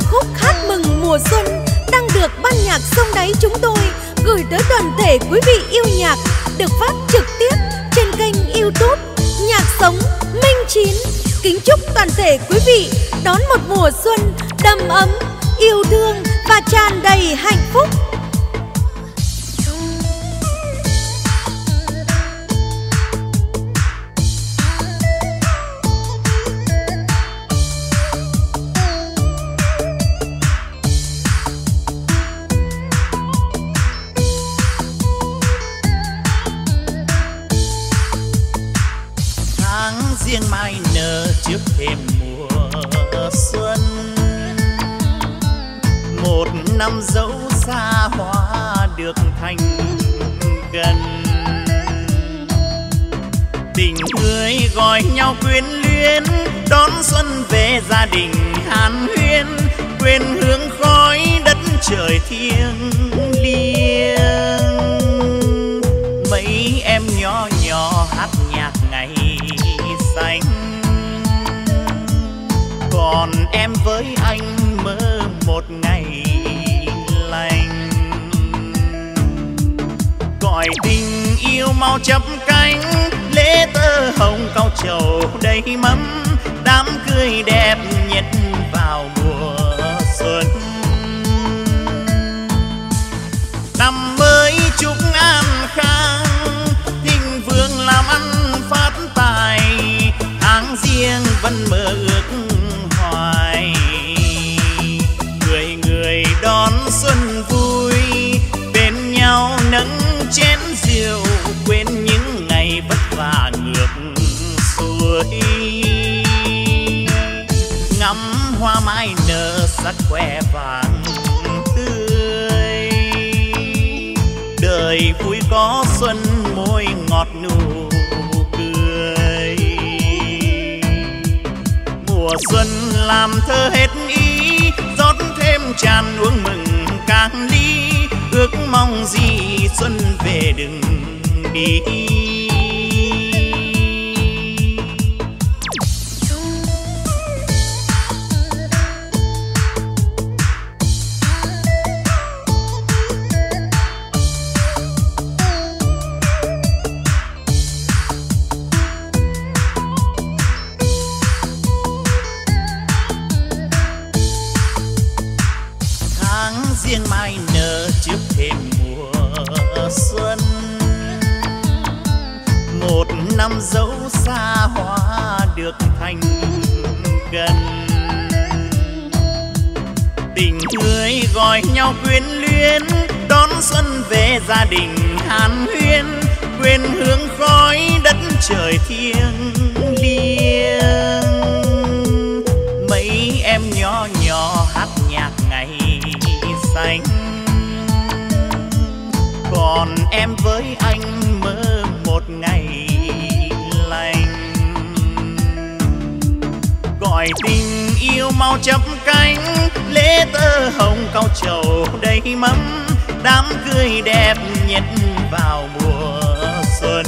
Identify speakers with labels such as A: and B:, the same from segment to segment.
A: khúc hát mừng mùa xuân đang được ban nhạc Sông Đáy chúng tôi gửi tới toàn thể quý vị yêu nhạc, được phát trực tiếp trên kênh YouTube Nhạc Sống Minh Chín. Kính chúc toàn thể quý vị đón một mùa xuân đầm ấm, yêu thương và tràn đầy hạnh phúc.
B: Riêng mai nở trước thềm mùa xuân, một năm dẫu xa hoa được thành gần. Tình người gọi nhau quyến luyến, đón xuân về gia đình hàn huyên, quên hương khói đất trời thiêng liêng. Mấy em nhỏ nhỏ hát nhạc ngày xanh, còn em với anh mơ một ngày lành. Gọi tình yêu mau chắp cánh, lễ tơ hồng cau trầu đầy mâm, đám cưới đẹp nhất vào mùa xuân. Năm mới chúc an khang, thịnh vượng làm ăn phát tài, tháng riêng vẫn mơ ước hoài. Người người đón xuân vui, bên nhau nâng chén rượu, quên những ngày vất vả ngược xuôi. Ngắm hoa mai nở sắc que vàng tươi, đời vui có xuân môi ngọt nụ cười. Mùa xuân làm thơ hết ý, rót thêm tràn uống mừng càng ly, ước mong gì xuân về đừng đi. Riêng mai nở trước thềm mùa xuân, một năm dẫu xa hoa được thành gần. Tình người gọi nhau quyến luyến, đón xuân về gia đình hàn huyên, quên hương khói đất trời thiêng liêng. Mấy em nhỏ nhỏ hát nhạc ngày xanh, còn em với anh mơ một ngày lành. Gọi tình yêu mau chắp cánh, lễ tơ hồng cau trầu đầy mâm, đám cưới đẹp nhất vào mùa xuân.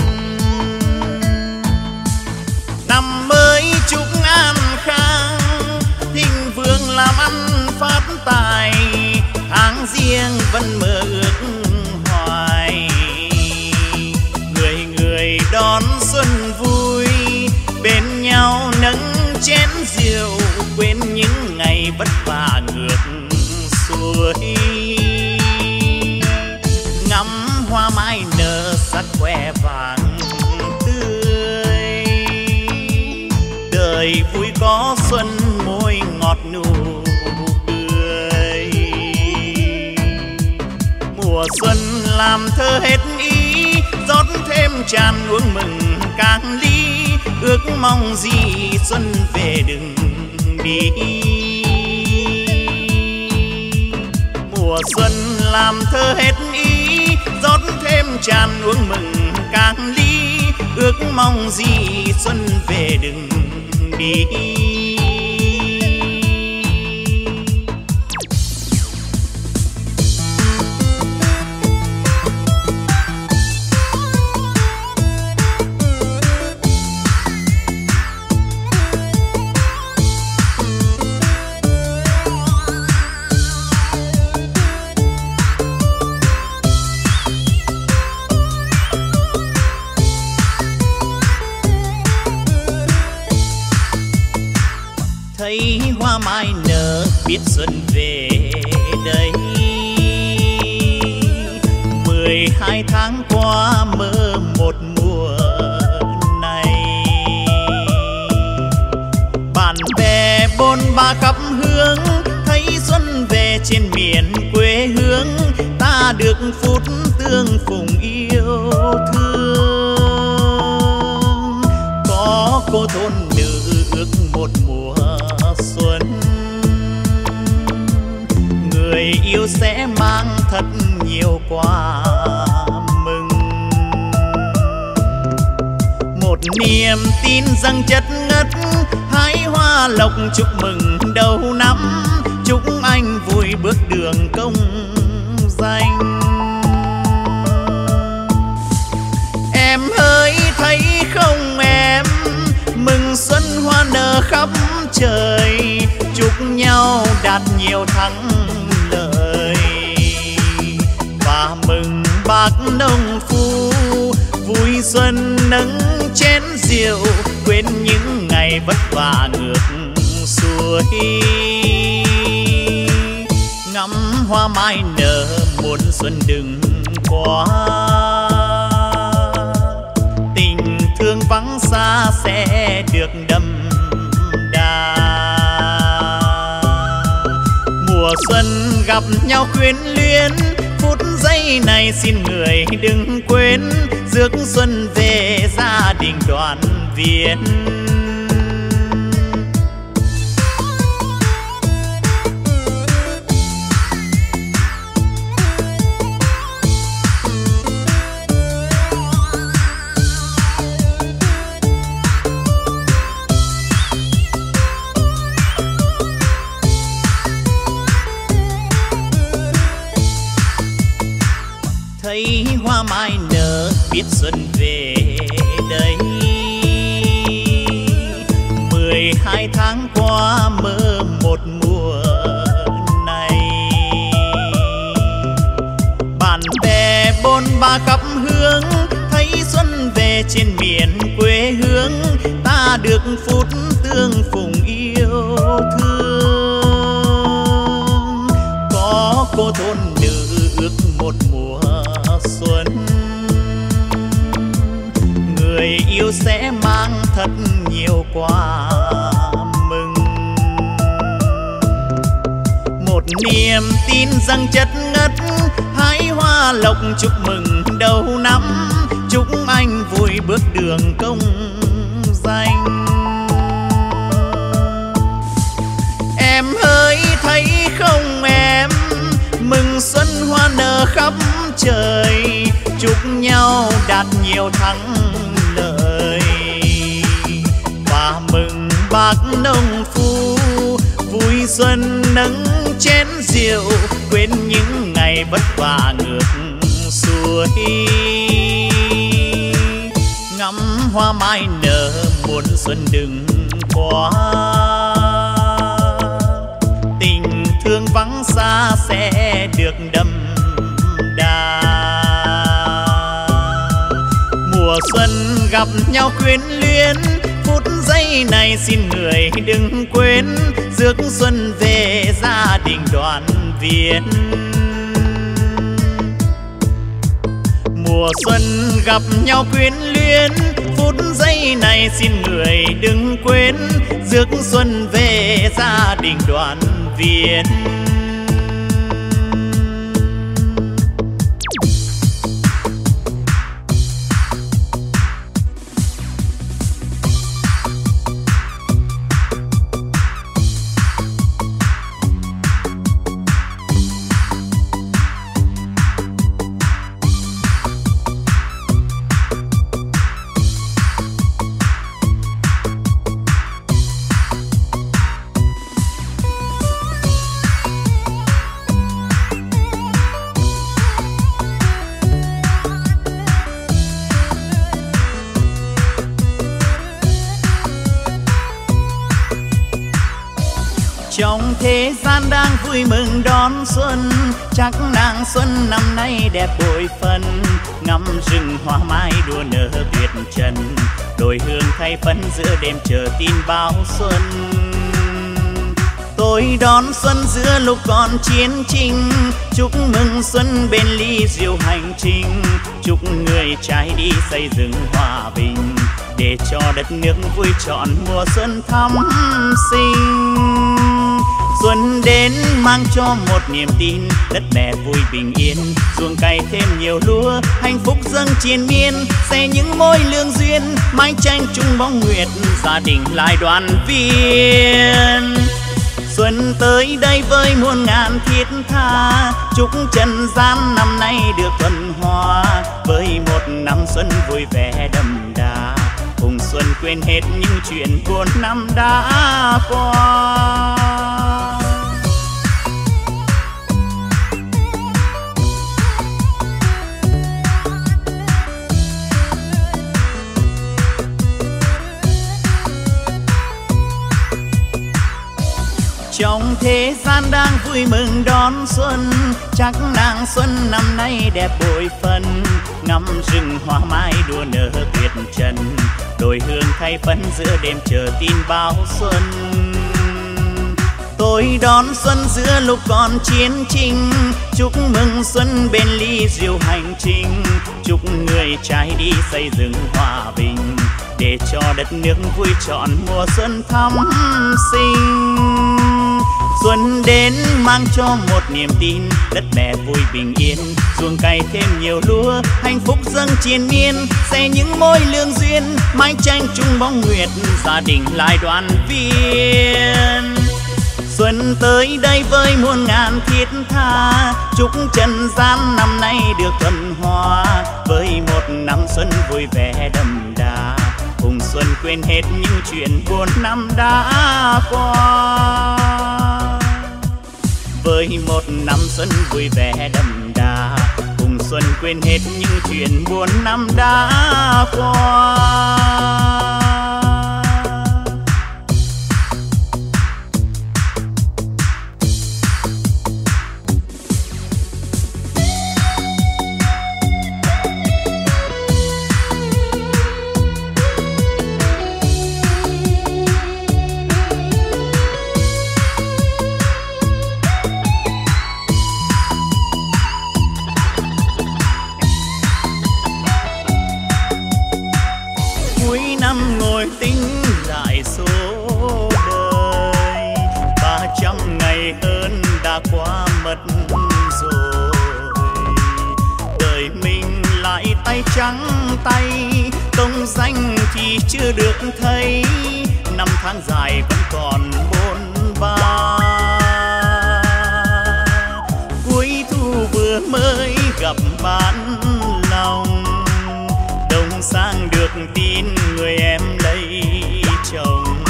B: Năm mới chúc an khang, thịnh vượng làm ăn phát tài, tháng riêng vẫn mơ ước hoài. Người người đón xuân vui, bên nhau nâng chén rượu, quên những ngày vất vả ngược xuôi. Ngắm hoa mai nở sắc que vàng tươi, đời vui có xuân môi ngọt nụ cười. Mùa xuân làm thơ hết ý, rót thêm tràn uống mừng càng ly, ước mong gì xuân về đừng đi. Mùa xuân làm thơ hết ý, rót thêm tràn uống mừng càng ly, ước mong gì xuân về đừng đi. biết xuân về đây. 12 tháng qua mơ một mùa này, bạn bè bôn ba khắp hướng, thấy xuân về trên miền quê hương. Ta được phút tương phùng yêu thương, có cô thôn nữ ước một mùa xuân. Người yêu sẽ mang thật nhiều quà mừng, một niềm tin rằng chất ngất hái hoa lộc chúc mừng đầu năm. Chúc anh vui bước đường công danh. Em ơi thấy không em, mừng xuân hoa nở khắp trời, chúc nhau đạt nhiều thắng lợi. Và mừng bác nông phu vui xuân nâng chén rượu, quên những ngày vất vả ngược xuôi. Ngắm hoa mai nở muôn xuân đừng qua, tình thương vắng xa sẽ được đậm đà. Mùa xuân gặp nhau quyến luyến, phút giây này xin người đừng quên, rước xuân về gia đình đoàn viên. Thấy hoa mai nở biết xuân về đây. 12 tháng qua mơ một mùa này, bạn bè bôn ba khắp hướng, thấy xuân về trên miền quê hương. Ta được phút tương phùng yêu thương, có cô thôn nữ ước một mùa xuân. Người yêu sẽ mang thật nhiều quà mừng, một niềm tin rằng chất ngất hái hoa lộc chúc mừng đầu năm. Chúc anh vui bước đường công danh. Em ơi thấy không em, mừng xuân hoa nở khắp trời, chúc nhau đạt nhiều thắng lợi. Và mừng bác nông phu vui xuân nâng chén rượu, quên những ngày vất vả ngược xuôi. Ngắm hoa mai nở muôn xuân đừng qua, tình thương vắng xa sẽ được đậm đà. Mùa xuân gặp nhau quyến luyến, phút giây này xin người đừng quên, rước xuân về gia đình đoàn viên. Mùa xuân gặp nhau quyến luyến, phút giây này xin người đừng quên, rước xuân về gia đình đoàn viên. Trong thế gian đang vui mừng đón xuân, chắc nàng xuân năm nay đẹp bội phần. Ngắm rừng hoa mai đua nở tuyệt trần, đồi hương thay phấn giữa đêm chờ tin báo xuân. Tôi đón xuân giữa lúc còn chiến tranh, chúc mừng xuân bên ly rượu hành trình, chúc người trai đi xây dựng hòa bình, để cho đất nước vui trọn mùa xuân thắm sinh. Xuân đến mang cho một niềm tin, đất mẹ vui bình yên, ruộng cày thêm nhiều lúa, hạnh phúc dâng triền miên, sẽ những mối lương duyên, mái tranh chung bóng nguyệt, gia đình lại đoàn viên. Xuân tới đây với muôn ngàn thiết tha, chúc trần gian năm nay được thuần hòa, với một năm xuân vui vẻ đậm đà, cùng xuân quên hết những chuyện buồn năm đã qua. Trong thế gian đang vui mừng đón xuân, chắc nàng xuân năm nay đẹp bội phần, ngắm rừng hoa mai đua nở tuyệt trần, đồi hương thay phấn giữa đêm chờ tin báo xuân. Tôi đón xuân giữa lúc còn chiến tranh, chúc mừng xuân bên ly rượu hành trình, chúc người trai đi xây dựng hòa bình, để cho đất nước vui trọn mùa xuân thắm sinh. Xuân đến mang cho một niềm tin, đất mẹ vui bình yên, ruộng cày thêm nhiều lúa, hạnh phúc dâng triền miên, sẽ những mối lương duyên, mái tranh chung bóng nguyệt, gia đình lại đoàn viên. Xuân tới đây với muôn ngàn thiết tha, chúc trần gian năm nay được thuần hòa, với một năm xuân vui vẻ đậm đà, cùng xuân quên hết những chuyện buồn năm đã qua. Với một năm xuân vui vẻ đậm đà, cùng xuân quên hết những chuyện buồn năm đã qua. Tính lại số đời 300 ngày hơn đã qua mất rồi, đời mình lại tay trắng tay, công danh thì chưa được thấy, năm tháng dài vẫn còn bôn ba. Cuối thu vừa mới gặp bạn lòng, đông sang được tin người em lấy chồng,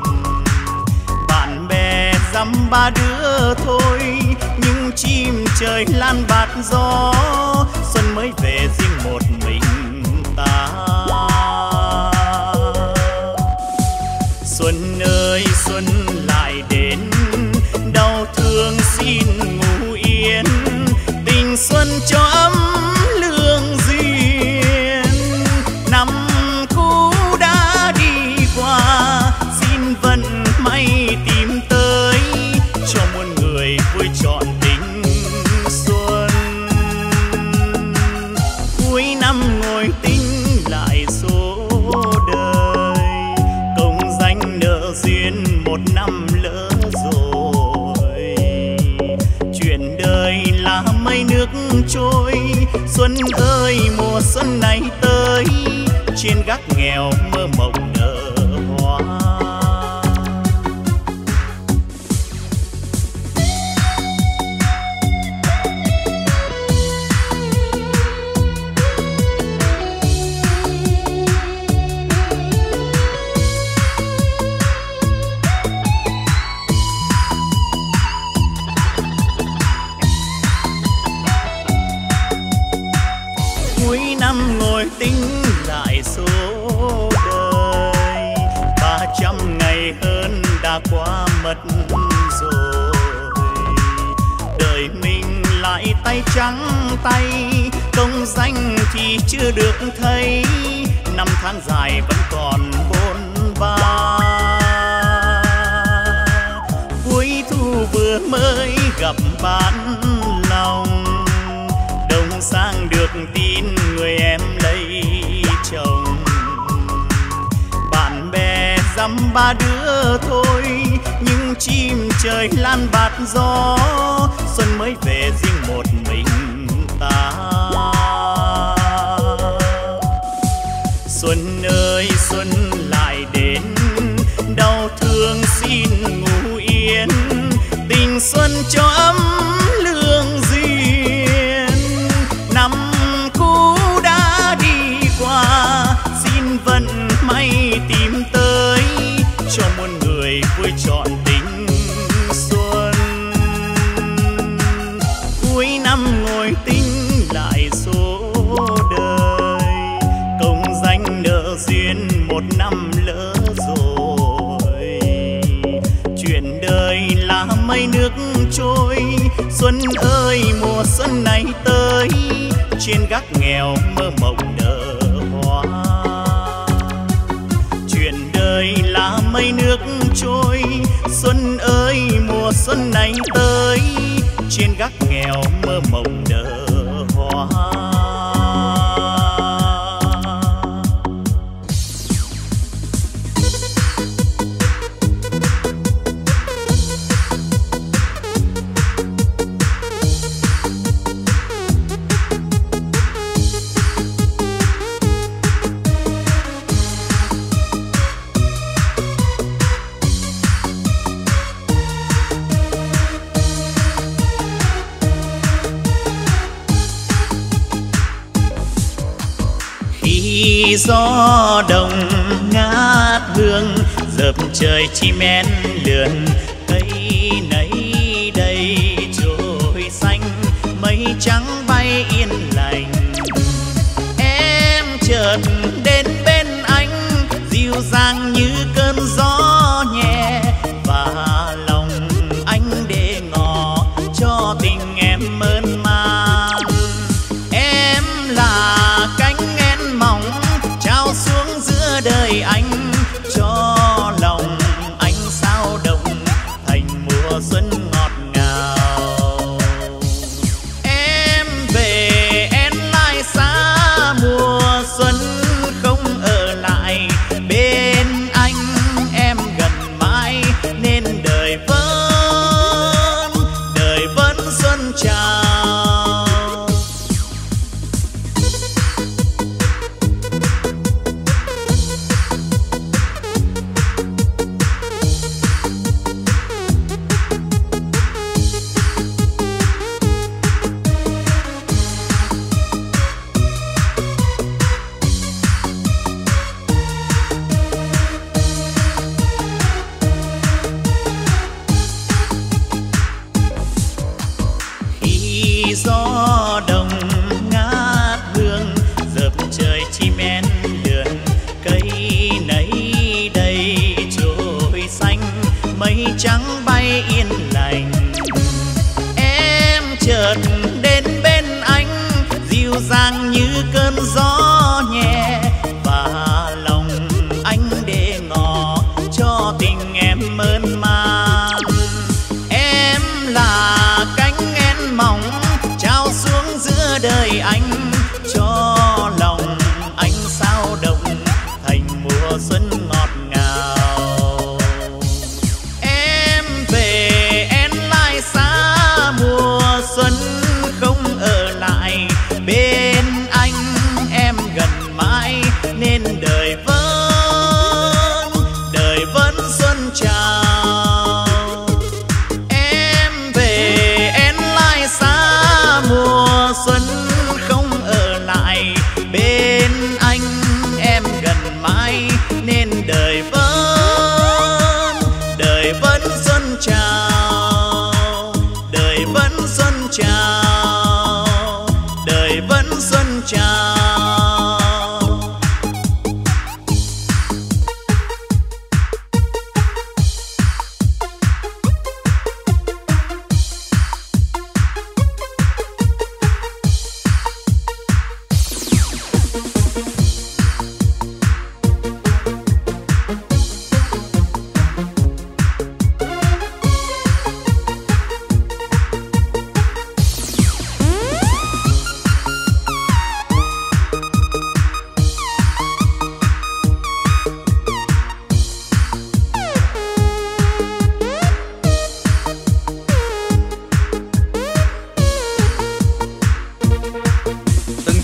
B: bạn bè dăm ba đứa thôi, nhưng chim trời lan bạt gió, xuân mới về riêng một mình ta. Xuân ơi xuân lại đến, đau thương xin ngủ yên, tình xuân cho ấm lương duyên. Năm cũ đã đi qua, xin vận may tìm tới, cho muôn người vui trọn tình xuân. Cuối năm ngồi tính lại số đời, công danh nợ duyên một năm lỡ rồi. Chuyện đời là mây nước trôi, xuân ơi mùa xuân này tới, trên gác nghèo mơ mộng nở hoa. Cuối năm ngồi tính lại số đời, 300 ngày hơn đã qua mất rồi, đời mình lại tay trắng tay, công danh thì chưa được thấy, năm tháng dài vẫn còn bôn ba. Cuối thu vừa mới gặp bạn lòng, đông sang được tin người em lấy chồng. Bạn bè dăm ba đứa thôi, nhưng chim trời lan bạt gió, xuân mới về riêng một mình ta. Xuân ơi xuân lại đến, đau thương xin ngủ yên, tình xuân cho ấm lương duyên. Năm cũ đã đi qua, xin vận may tìm tới, cho muôn người vui trọn tình xuân. Cuối năm ngồi tính lại số đời, công danh nợ duyên một năm lỡ rồi. Chuyện đời là mây nước trôi, xuân ơi mùa xuân này tới, trên gác nghèo mơ mộng nở hoa. Chuyện đời là mây nước trôi, xuân ơi mùa xuân này tới, trên gác nghèo mơ mộng nở hoa. Khi gió đông ngát hương, dợp trời chim én lượn, cây nấy đầy trôi xanh, mây trắng bay yên lành. Em chợt đến bên anh, dịu dàng như cơn gió nhẹ, và lòng anh để ngỏ cho tình em mơn man. Em là cánh mỏng trao xuống giữa đời anh, cho lòng anh sao động thành mùa xuân ngọt ngào. Em về em lại xa, mùa xuân không ở lại bên anh, em gần mãi nên đời vẫn xuân chào. Gió đông ngát hương, dợp trời chim én lượn, cây nấy đầy trôi xanh, mây trắng bay yên lành. Em chợt đến bên anh, dịu dàng như cơn gió nhẹ, và lòng anh để ngỏ cho tình em mơn man. Em là cánh én mỏng trao xuống giữa đời anh, cho lòng anh sao động thành mùa xuân ngọt ngào. Em về em lại xa, mùa xuân không ở lại bên anh, em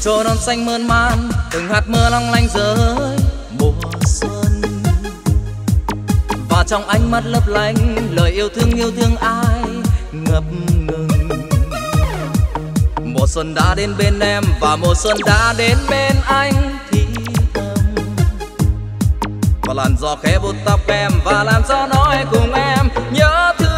C: trồi non xanh mơn man, từng hạt mưa long lanh rơi mùa xuân. Và trong ánh mắt lấp lánh, lời yêu thương ai ngập ngừng. Mùa xuân đã đến bên em và mùa xuân đã đến bên anh thì thầm. Và làn gió khẽ vuốt tóc em và làn gió nói cùng em nhớ thương.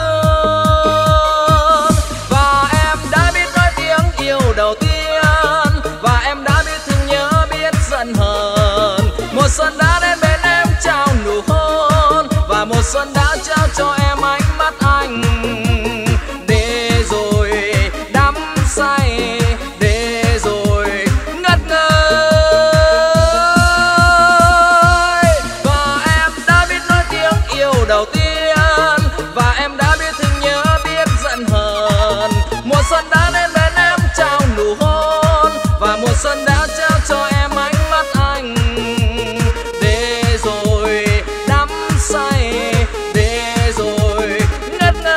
C: Và em đã biết nói tiếng yêu đầu tiên, và em đã biết thương nhớ biết giận hờn. Mùa xuân đã đến bên em trao nụ hôn, và mùa xuân đã trao cho em ánh mắt anh. Để rồi đắm say, để rồi ngất ngây. Và em đã biết nói tiếng yêu đầu tiên, và em đã biết thương nhớ biết giận hờn. Mùa xuân đã đến bên em trao nụ hôn, và mùa xuân đã trao cho em ánh mắt anh. Để rồi đắm say, để rồi ngất ngây.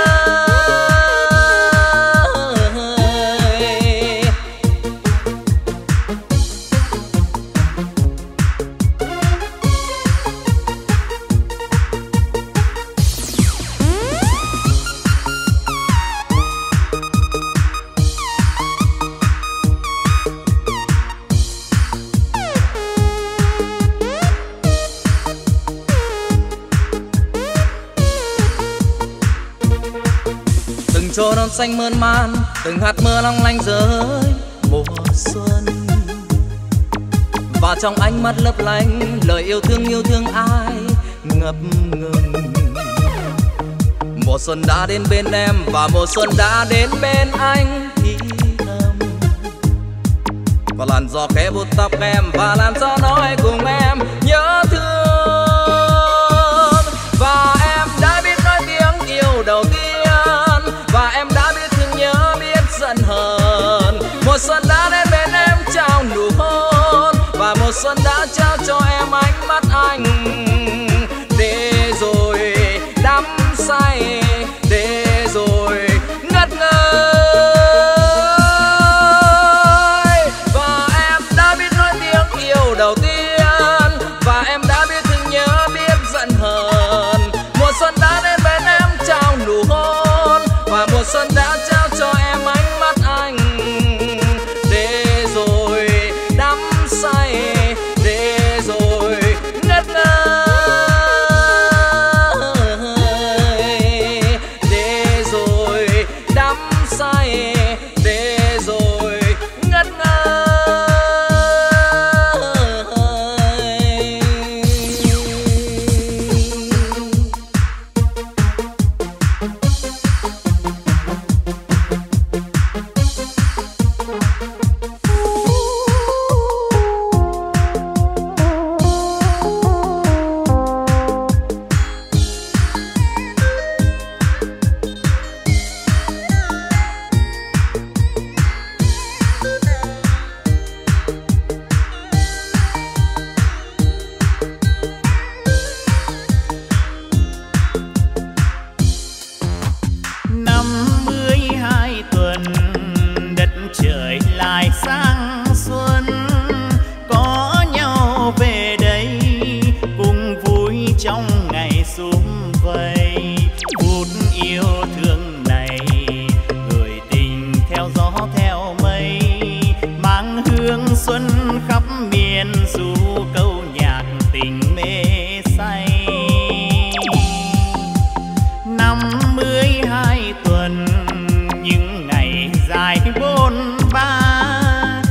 C: Từng trồi non xanh mơn man, từng hạt mưa long lanh rơi mùa xuân. Và trong ánh mắt lấp lánh, lời yêu thương ai ngập ngừng. Mùa xuân đã đến bên em và mùa xuân đã đến bên anh thì thầm. Và làn gió khẽ vuốt tóc em và làn gió nói cùng em nhớ thương. Và em đã biết nói tiếng yêu đầu tiên, và em đã biết thương nhớ biết giận hờn. Mùa xuân đã đến bên em trao nụ hôn, và mùa xuân đã trao cho em ánh mắt anh. Để rồi đắm say, để rồi ngất ngây. Và em đã biết nói tiếng yêu đầu tiên, và em đã biết thương nhớ biết giận hờn. Mùa xuân đã đến bên em trao nụ hôn, và mùa xuân đã trao cho em ánh mắt anh. Để rồi đắm say, để rồi ngất ngây. Để rồi đắm say, để rồi ngất ngây.
B: Trời lại sang xuân, có nhau về đây cùng vui trong ngày sum vầy. Phút yêu thương này gửi tình theo gió theo mây, mang hương xuân khắp miền du câu nhạc tình mê say. 52 tuần những ngày dài bôn ba,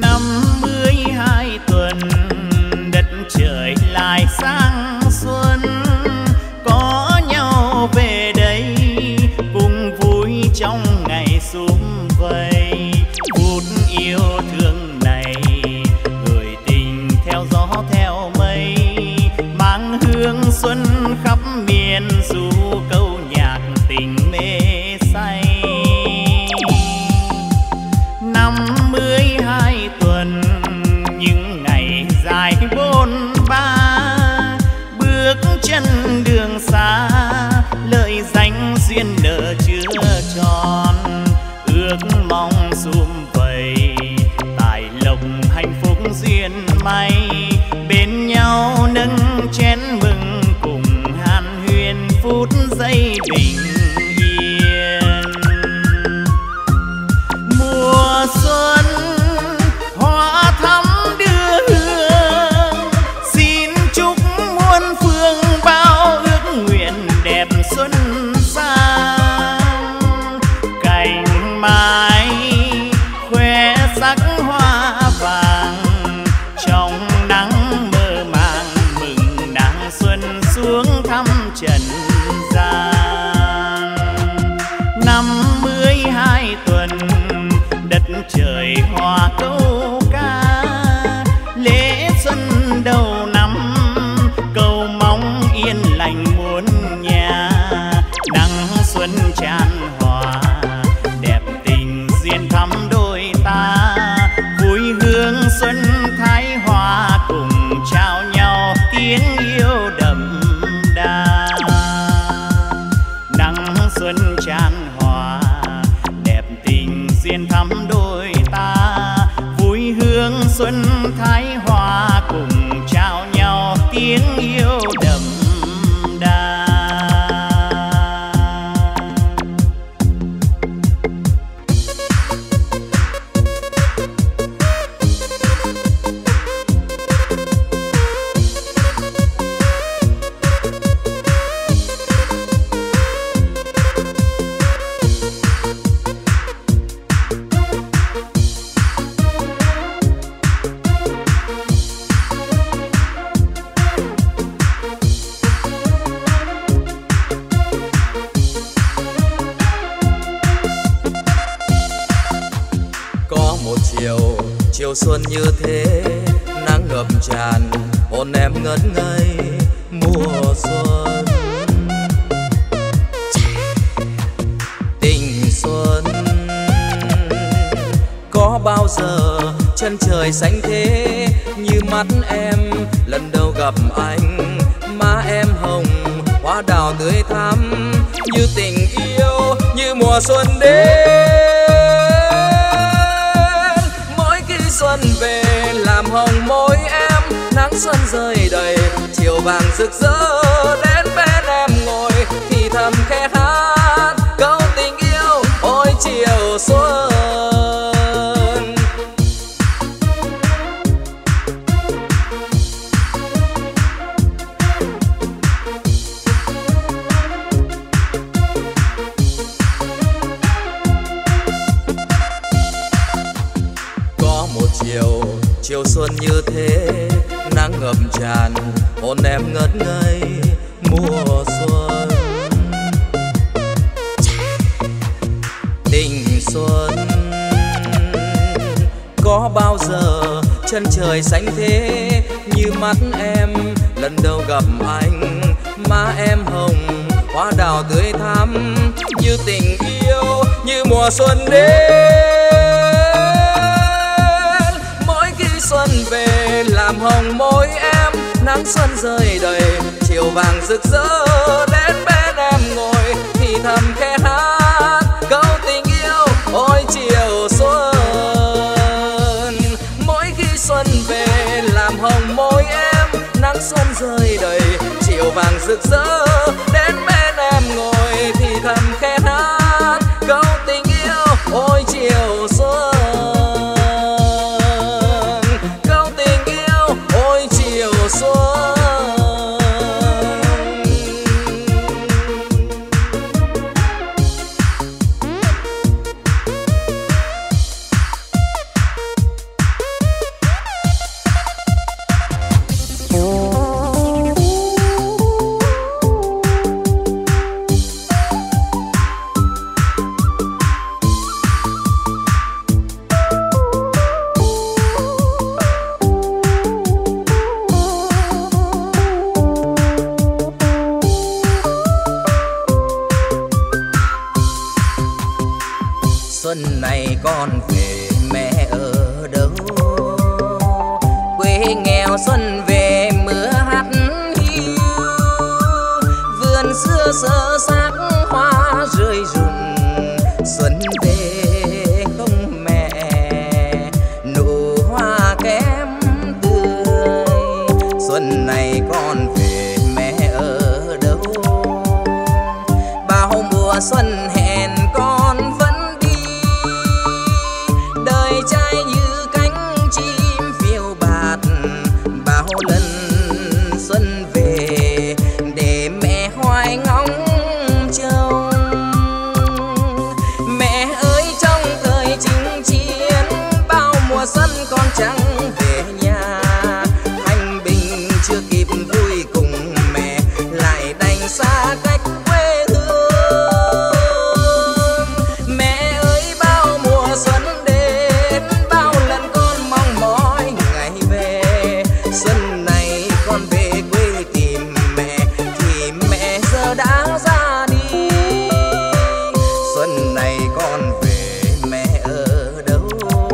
B: 52 tuần đất trời lại sang xuân, có nhau về đây cùng vui trong ngày sum vầy. Phút yêu thương này gửi tình theo gió theo mây, mang hương xuân khắp miền du câu nhạc tình mê say. 52 tuần những ngày dài bôn ba, bước chân đường xa lợi danh duyên nợ chưa tròn. Ước mong sum vầy tài lộc hạnh phúc duyên may, bên nhau nâng chén mừng cùng hàn huyên phút giây bình yên. Mùa xuân hoa thắm đưa hương, xin chúc muôn phương bao ước nguyện đẹp xuân sang. Cành mai khoe sắc hoa vàng, trong nắng mơ màng mừng nàng xuân xuống thăm trần gian. 52 tuần đất trời hoa câu ca, lễ xuân đầu năm cầu mong yên lành muôn nhà. Nắng xuân tràn hòa đẹp tình duyên thắm đôi ta, vui hương xuân thái hòa cùng trao nhau tiếng yêu đậm đà. Nắng xuân tràn hòa đẹp tình duyên thắm đôi ta, vui hương xuân thái hòa cùng trao nhau tiếng yêu đậm đà.
C: Chiều xuân như thế nắng ngập tràn, hồn em ngất ngây mùa xuân. Tình xuân có bao giờ chân trời xanh thế như mắt em lần đầu gặp anh. Má em hồng hoa đào tươi thắm, như tình yêu như mùa xuân đến. Xuân về làm hồng môi em, nắng xuân rơi đầy chiều vàng rực rỡ. Đến bên em ngồi thì thầm khẽ hát câu tình yêu ôi chiều xuân. Chiều xuân như thế nắng ngập tràn, hồn em ngất ngây mùa xuân. Tình xuân có bao giờ chân trời xanh thế như mắt em lần đầu gặp anh. Má em hồng hoa đào tươi thắm, như tình yêu như mùa xuân đến. Xuân về làm hồng môi em, nắng xuân rơi đầy chiều vàng rực rỡ. Đến bên em ngồi thì thầm khẽ hát câu tình yêu ôi chiều xuân. Mỗi khi xuân về làm hồng môi em, nắng xuân rơi đầy chiều vàng rực rỡ. Đến bên em ngồi thì thầm khẽ hát câu tình yêu ôi chiều xuân. con về mẹ ở đâu? Quê nghèo xuân về mưa hắt hiu, vườn xưa sơ xác hoa rơi rụng. Xuân về không mẹ, nụ hoa kém tươi. Xuân này con về mẹ ở đâu? Bao mùa xuân hẹn con vẫn đi, đời trai như cánh chim phiêu bạt. Bao lần xuân về để mẹ hoài ngóng trông. Mẹ ơi trong thời chinh chiến, bao mùa xuân con chẳng về nhà. Thanh bình chưa kịp vui cùng mẹ, lại đành xa cách quê hương. Mẹ ơi bao mùa xuân đến, bao lần con mong mỏi ngày về. Xuân này con về quê tìm mẹ, thì mẹ giờ đã ra đi. Xuân này con về mẹ ở đâu?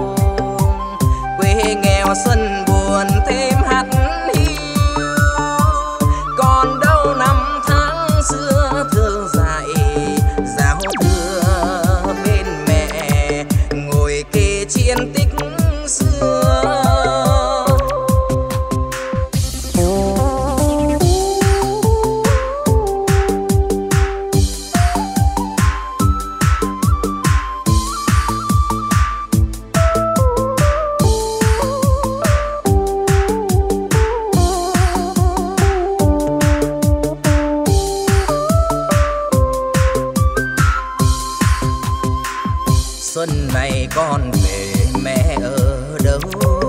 C: Quê nghèo xuân buồn thêm hắt hiu, còn đâu năm tháng xưa thơ dại. Giao thừa bên mẹ, ngồi kể chiến tích xưa. Xuân này con về mẹ ở đâu?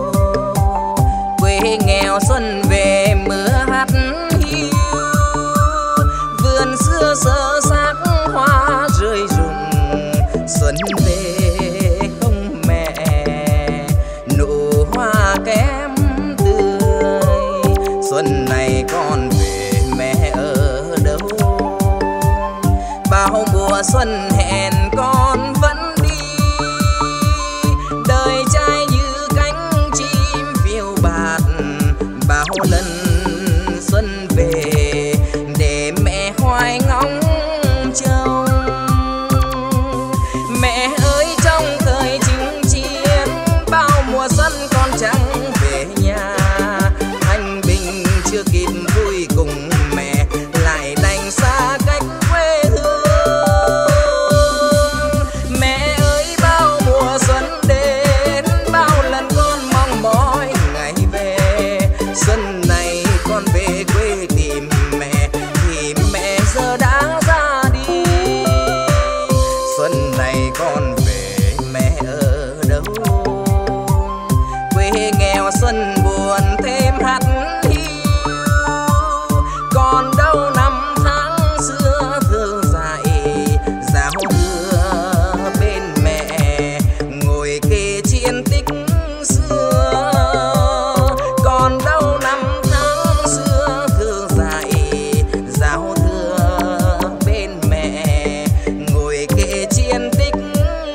C: Quê nghèo xuân về mưa hắt hiu, vườn xưa sơ xác hoa rơi rụng. Xuân về không mẹ, nụ hoa kém tươi. Xuân này con về mẹ ở đâu? Bao mùa xuân hẹn con vẫn đi, đời trai như cánh chim phiêu bạt. Bao lần xuân về để mẹ hoài ngóng trông. Mẹ ơi trong thời chinh chiến, bao mùa xuân con chẳng về nhà. Thanh bình chưa kịp vui cùng mẹ, lại đành xa cách quê hương. Mẹ ơi bao mùa xuân đến, bao lần con mong mỏi ngày về. Xuân này con về quê tìm mẹ, thì mẹ giờ đã ra đi. Xuân này con về mẹ ở đâu? Quê nghèo xuân buồn thêm hắt hiu, còn đâu năm tháng xưa thơ dại. Giao thừa bên mẹ, ngồi kể chiến tích xưa. Còn đâu năm tháng xưa thơ dại. Giao thừa bên mẹ, ngồi kể chiến tích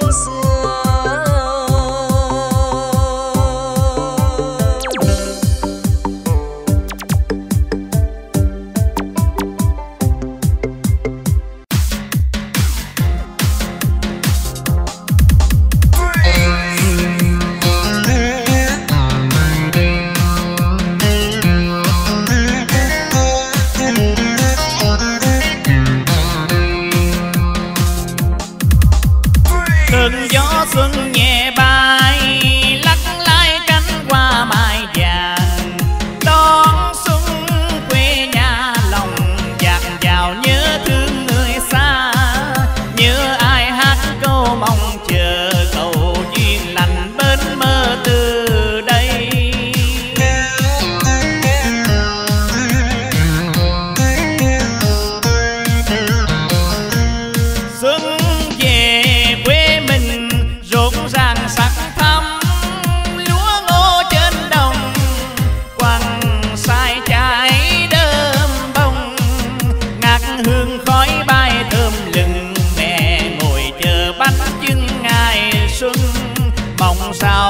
C: xưa.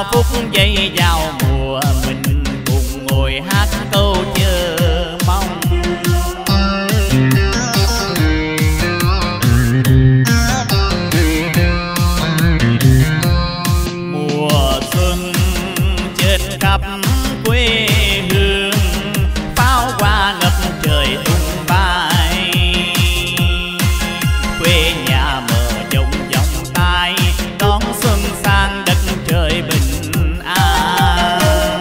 B: sao phút giây vào mùa mình cùng ngồi hát câu chờ mong. Mùa xuân trên khắp quê hương, pháo hoa ngập trời tung bay. Quê nhà mở rộng vòng tay đón xuân sang đất trời bình an.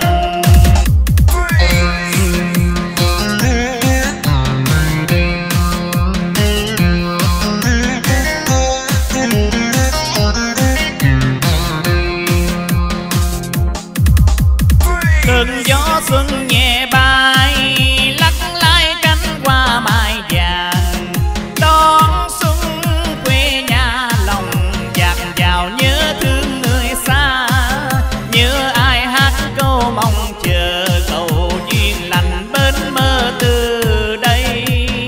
B: Cơn gió xuân nhẹ bay lắc lái cánh hoa mai vàng, đón xuân quê nhà lòng dạt vào nhớ thương người xa. Nhớ ai hát câu mong chờ cầu duyên lành bên mơ từ đây.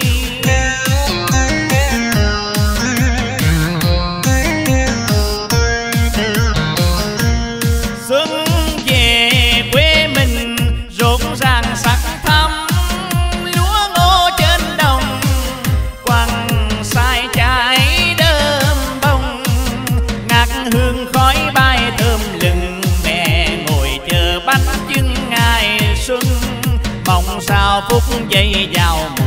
B: Xuân về quê mình rộn ràng sắc thắm, lúa ngô trên đồng quăng sai trái đơm bông. Ngát hương khói bay thơm lừng, mẹ ngồi chờ bánh chưng ngày xuân. Mong sao phút giây vào